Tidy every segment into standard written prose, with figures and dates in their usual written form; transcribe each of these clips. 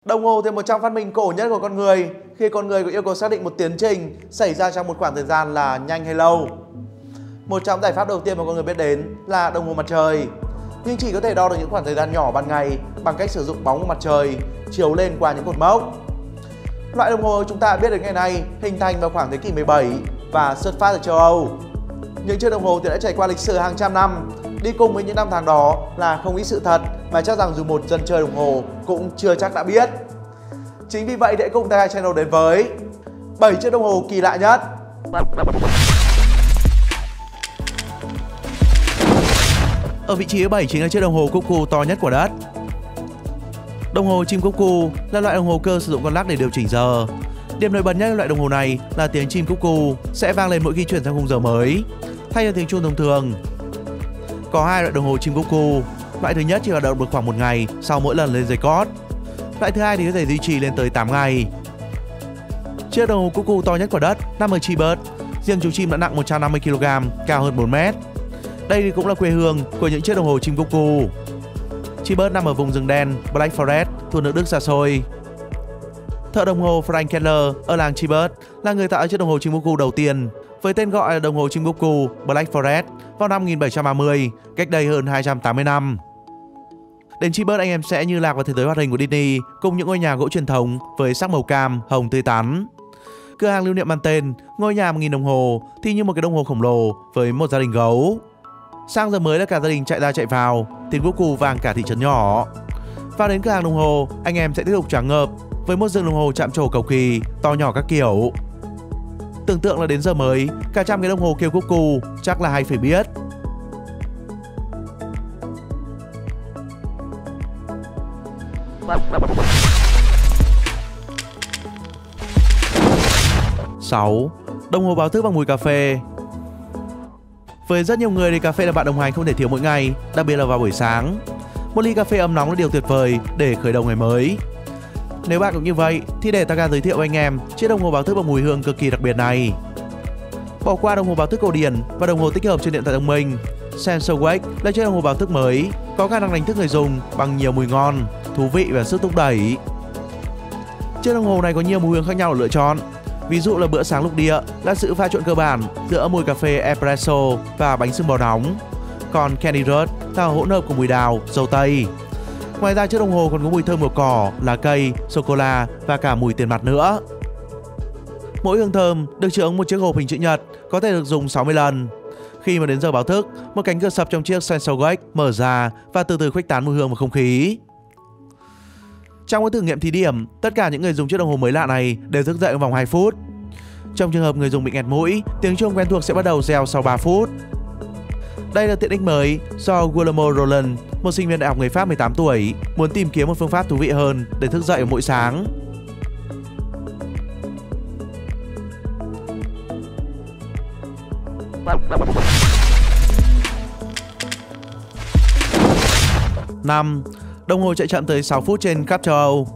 Đồng hồ thì một trong phát minh cổ nhất của con người, khi con người có yêu cầu xác định một tiến trình xảy ra trong một khoảng thời gian là nhanh hay lâu. Một trong giải pháp đầu tiên mà con người biết đến là đồng hồ mặt trời, nhưng chỉ có thể đo được những khoảng thời gian nhỏ ban ngày bằng cách sử dụng bóng của mặt trời chiếu lên qua những cột mốc. Loại đồng hồ chúng ta biết đến ngày nay hình thành vào khoảng thế kỷ 17 và xuất phát từ châu Âu. Những chiếc đồng hồ thì đã trải qua lịch sử hàng trăm năm. Đi cùng với những năm tháng đó là không ít sự thật mà chắc rằng dù một dân chơi đồng hồ cũng chưa chắc đã biết. Chính vì vậy để cùng Tech Channel đến với 7 chiếc đồng hồ kỳ lạ nhất. Ở vị trí thứ 7 chính là chiếc đồng hồ cuckoo to nhất của đất. Đồng hồ chim cuckoo là loại đồng hồ cơ sử dụng con lắc để điều chỉnh giờ. Điểm nổi bật nhất của loại đồng hồ này là tiếng chim cuckoo sẽ vang lên mỗi khi chuyển sang khung giờ mới, thay cho tiếng chuông thông thường. Có hai loại đồng hồ chim cuckoo. Loại thứ nhất chỉ hoạt động được khoảng 1 ngày sau mỗi lần lên giây cót. Loại thứ hai thì có thể duy trì lên tới 8 ngày. Chiếc đồng hồ cuckoo to nhất của đất nằm ở Chibet. Riêng chú chim đã nặng 150 kg, cao hơn 4 mét. Đây cũng là quê hương của những chiếc đồng hồ chim cuckoo. Chibet nằm ở vùng rừng đen Black Forest thuộc nước Đức xa xôi. Thợ đồng hồ Frank Keller ở làng Chibet là người tạo chiếc đồng hồ chim cuckoo đầu tiên, với tên gọi là đồng hồ chim cuckoo Black Forest vào năm 1730, cách đây hơn 280 năm. Đến Chibet anh em sẽ như lạc vào thế giới hoạt hình của Disney cùng những ngôi nhà gỗ truyền thống với sắc màu cam, hồng tươi tắn. Cửa hàng lưu niệm mang tên ngôi nhà 1000 đồng hồ thì như một cái đồng hồ khổng lồ với một gia đình gấu. Sang giờ mới là cả gia đình chạy ra chạy vào, tiếng cuckoo vang cả thị trấn nhỏ. Vào đến cửa hàng đồng hồ, anh em sẽ tiếp tục choáng ngợp với một rừng đồng hồ chạm trổ cầu kỳ, to nhỏ các kiểu. Tưởng tượng là đến giờ mới, cả trăm cái đồng hồ kêu cuckoo, chắc là hay phải biết. Sáu, đồng hồ báo thức bằng mùi cà phê. Với rất nhiều người thì cà phê là bạn đồng hành không thể thiếu mỗi ngày, đặc biệt là vào buổi sáng. Một ly cà phê ấm nóng là điều tuyệt vời để khởi đầu ngày mới. Nếu bạn cũng như vậy thì để Taka giới thiệu với anh em chiếc đồng hồ báo thức bằng mùi hương cực kỳ đặc biệt này. Bỏ qua đồng hồ báo thức cổ điển và đồng hồ tích hợp trên điện thoại thông minh, SensorWake là chiếc đồng hồ báo thức mới có khả năng đánh thức người dùng bằng nhiều mùi ngon, thú vị và sức thúc đẩy. Chiếc đồng hồ này có nhiều mùi hương khác nhau để lựa chọn. Ví dụ là bữa sáng lục địa là sự pha trộn cơ bản giữa mùi cà phê espresso và bánh sưng bò nóng. Còn Candy Rush là hỗn hợp của mùi đào, dâu tây. Ngoài ra chiếc đồng hồ còn có mùi thơm của cỏ, lá cây, sô-cô-la và cả mùi tiền mặt nữa. Mỗi hương thơm được chứa một chiếc hộp hình chữ nhật có thể được dùng 60 lần. Khi mà đến giờ báo thức, một cánh cửa sập trong chiếc SensorWake mở ra và từ từ khuếch tán mùi hương vào không khí. Trong cái thử nghiệm thí điểm, tất cả những người dùng chiếc đồng hồ mới lạ này đều thức dậy trong vòng 2 phút. Trong trường hợp người dùng bị nghẹt mũi, tiếng chuông quen thuộc sẽ bắt đầu reo sau 3 phút. Đây là tiện ích mới do Guillermo Roland, một sinh viên đại học người Pháp 18 tuổi, muốn tìm kiếm một phương pháp thú vị hơn để thức dậy mỗi sáng. Năm, đồng hồ chạy chậm tới 6 phút trên khắp châu Âu.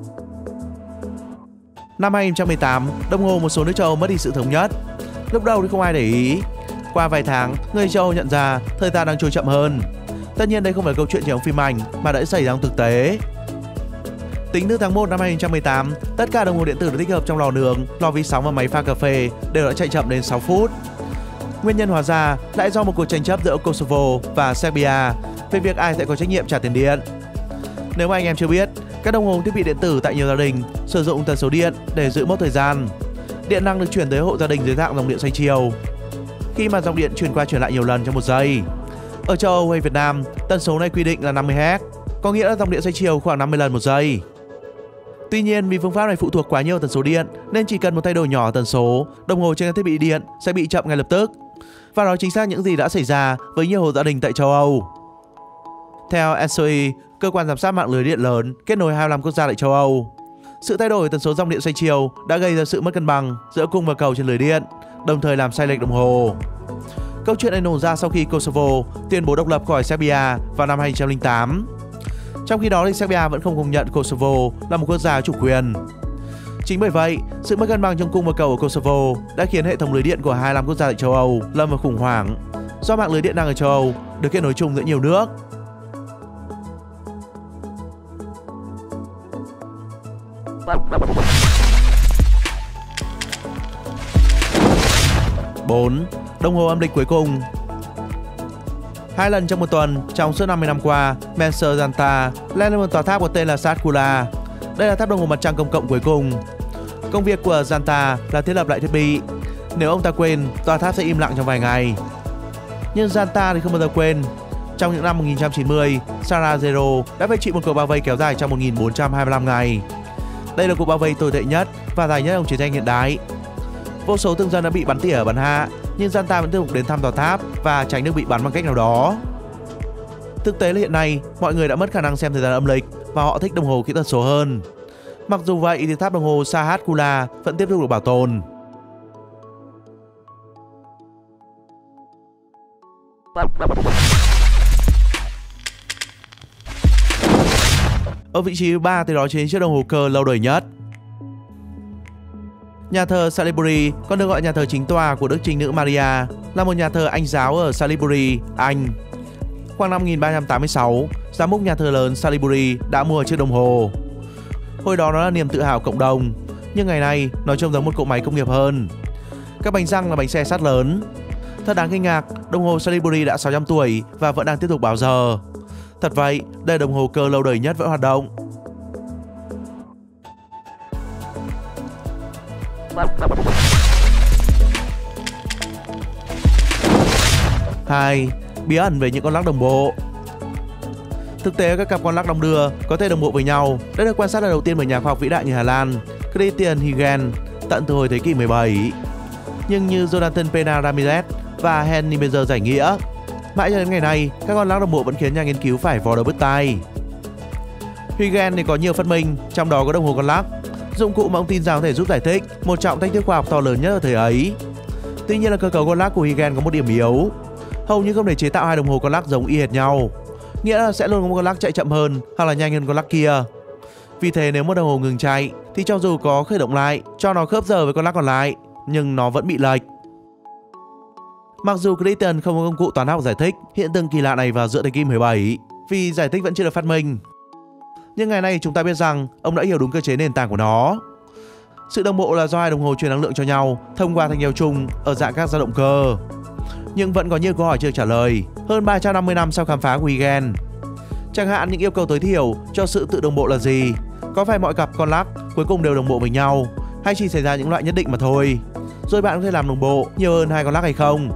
Năm 2018, đồng hồ một số nước châu Âu mất đi sự thống nhất. Lúc đầu thì không ai để ý. Qua vài tháng, người châu Âu nhận ra thời gian đang trôi chậm hơn. Tất nhiên đây không phải câu chuyện chỉ trong phim ảnh mà đã xảy ra trong thực tế. Tính từ tháng 1 năm 2018, tất cả đồng hồ điện tử được tích hợp trong lò nướng, lò vi sóng và máy pha cà phê đều đã chạy chậm đến 6 phút. Nguyên nhân hóa ra lại do một cuộc tranh chấp giữa Kosovo và Serbia về việc ai sẽ có trách nhiệm trả tiền điện. Nếu mà anh em chưa biết, các đồng hồ thiết bị điện tử tại nhiều gia đình sử dụng tần số điện để giữ mốc thời gian. Điện năng được chuyển tới hộ gia đình dưới dạng dòng điện xoay chiều, khi mà dòng điện chuyển qua chuyển lại nhiều lần trong một giây. Ở châu Âu hay Việt Nam, tần số này quy định là 50 Hz, có nghĩa là dòng điện xoay chiều khoảng 50 lần một giây. Tuy nhiên, vì phương pháp này phụ thuộc quá nhiều tần số điện nên chỉ cần một thay đổi nhỏ tần số, đồng hồ trên các thiết bị điện sẽ bị chậm ngay lập tức. Và đó chính xác những gì đã xảy ra với nhiều hộ gia đình tại châu Âu. Theo SOE, cơ quan giám sát mạng lưới điện lớn kết nối 25 quốc gia tại châu Âu, sự thay đổi tần số dòng điện xoay chiều đã gây ra sự mất cân bằng giữa cung và cầu trên lưới điện, đồng thời làm sai lệch đồng hồ. Câu chuyện này nổ ra sau khi Kosovo tuyên bố độc lập khỏi Serbia vào năm 2008. Trong khi đó thì Serbia vẫn không công nhận Kosovo là một quốc gia chủ quyền. Chính bởi vậy, sự mất cân bằng trong cung và cầu ở Kosovo đã khiến hệ thống lưới điện của 25 quốc gia tại châu Âu lâm vào khủng hoảng, do mạng lưới điện năng ở châu Âu được kết nối chung giữa nhiều nước. 4. Đồng hồ âm lịch cuối cùng. 2 lần trong một tuần trong suốt 50 năm qua, Menser Janta lên một tòa tháp có tên là Satkula. Đây là tháp đồng hồ mặt trăng công cộng cuối cùng. Công việc của Janta là thiết lập lại thiết bị. Nếu ông ta quên, tòa tháp sẽ im lặng trong vài ngày. Nhưng Janta thì không bao giờ quên. Trong những năm 1990, Sarajevo đã phải chịu một cuộc bao vây kéo dài trong 1425 ngày. Đây là cuộc bao vây tồi tệ nhất và dài nhất trong chiến tranh hiện đại. Vô số thương dân đã bị bắn tỉa bắn hạ, nhưng Janta vẫn tiếp tục đến thăm tòa tháp và tránh được bị bắn bằng cách nào đó. Thực tế là hiện nay, mọi người đã mất khả năng xem thời gian âm lịch và họ thích đồng hồ kỹ thuật số hơn. Mặc dù vậy thì tháp đồng hồ Satkula vẫn tiếp tục được bảo tồn. Ở vị trí thứ 3 thì đó chính chiếc đồng hồ cơ lâu đời nhất. Nhà thờ Salisbury, còn được gọi nhà thờ chính tòa của Đức Trinh Nữ Maria, là một nhà thờ Anh giáo ở Salisbury, Anh. Khoảng năm 1386, giám mục nhà thờ lớn Salisbury đã mua chiếc đồng hồ. Hồi đó nó là niềm tự hào cộng đồng, nhưng ngày nay nó trông giống một cỗ máy công nghiệp hơn. Các bánh răng là bánh xe sắt lớn. Thật đáng kinh ngạc, đồng hồ Salisbury đã 600 tuổi và vẫn đang tiếp tục báo giờ. Thật vậy, đây là đồng hồ cơ lâu đời nhất vẫn hoạt động. 2. Bí ẩn về những con lắc đồng bộ. Thực tế, các cặp con lắc đong đưa có thể đồng bộ với nhau đã được quan sát lần đầu tiên bởi nhà khoa học vĩ đại người Hà Lan Christian Huygens tận từ hồi thế kỷ 17. Nhưng như Jonathan Pena Ramirez và Henry Niemeyer giải nghĩa, mãi cho đến ngày nay, các con lắc đồng bộ vẫn khiến nhà nghiên cứu phải vò đầu bứt tai. Huygens thì có nhiều phát minh, trong đó có đồng hồ con lắc, dụng cụ mà ông tin rằng có thể giúp giải thích một trọng thách thức khoa học to lớn nhất ở thời ấy. Tuy nhiên là cơ cấu con lắc của Huygens có một điểm yếu, hầu như không thể chế tạo hai đồng hồ con lắc giống y hệt nhau, nghĩa là sẽ luôn có một con lắc chạy chậm hơn hoặc là nhanh hơn con lắc kia. Vì thế nếu một đồng hồ ngừng chạy thì cho dù có khởi động lại cho nó khớp giờ với con lắc còn lại, nhưng nó vẫn bị lệch. Mặc dù Christian không có công cụ toán học giải thích hiện tượng kỳ lạ này vào giữa thế kỷ 17, vì giải thích vẫn chưa được phát minh, nhưng ngày nay chúng ta biết rằng ông đã hiểu đúng cơ chế nền tảng của nó. Sự đồng bộ là do hai đồng hồ truyền năng lượng cho nhau thông qua thanh nheo chung ở dạng các dao động cơ. Nhưng vẫn có nhiều câu hỏi chưa trả lời hơn 350 năm sau khám phá của Huygens. Chẳng hạn những yêu cầu tối thiểu cho sự tự đồng bộ là gì? Có phải mọi cặp con lắc cuối cùng đều đồng bộ với nhau, hay chỉ xảy ra những loại nhất định mà thôi? Rồi bạn có thể làm đồng bộ nhiều hơn hai con lắc hay không?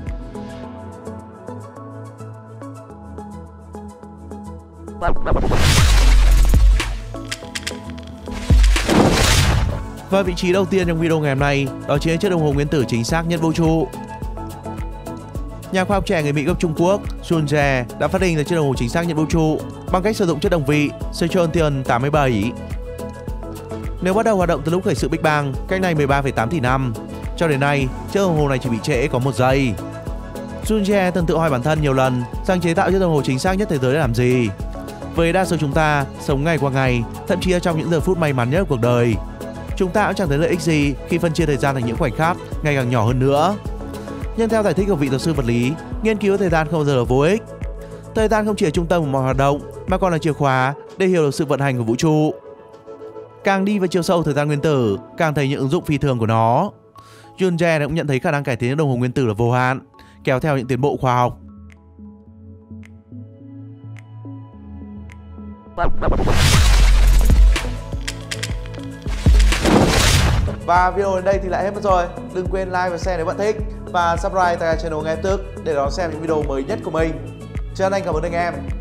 Và vị trí đầu tiên trong video ngày hôm nay đó chính là chiếc đồng hồ nguyên tử chính xác nhất vũ trụ. Nhà khoa học trẻ người Mỹ gốc Trung Quốc Sun Je đã phát minh ra chiếc đồng hồ chính xác nhất vũ trụ bằng cách sử dụng chất đồng vị Strontium 87. Nếu bắt đầu hoạt động từ lúc khởi sự Big Bang cách đây 13,8 tỷ năm, cho đến nay chiếc đồng hồ này chỉ bị trễ có 1 giây. Sun Je từng tự hỏi bản thân nhiều lần rằng chế tạo chiếc đồng hồ chính xác nhất thế giới để làm gì. Với đa số chúng ta sống ngày qua ngày, thậm chí là trong những giờ phút may mắn nhất của cuộc đời, chúng ta cũng chẳng thấy lợi ích gì khi phân chia thời gian thành những khoảnh khắc ngày càng nhỏ hơn nữa. Nhưng theo giải thích của vị giáo sư vật lý, nghiên cứu thời gian không bao giờ là vô ích. Thời gian không chỉ là trung tâm của mọi hoạt động mà còn là chìa khóa để hiểu được sự vận hành của vũ trụ. Càng đi vào chiều sâu thời gian nguyên tử, càng thấy những ứng dụng phi thường của nó. Sun Je cũng nhận thấy khả năng cải tiến đồng hồ nguyên tử là vô hạn, kéo theo những tiến bộ khoa học. Và video đến đây thì lại hết mất rồi. Đừng quên like và share nếu bạn thích, và subscribe tại channel ngay lập tức để đón xem những video mới nhất của mình. Chân thành cảm ơn anh em.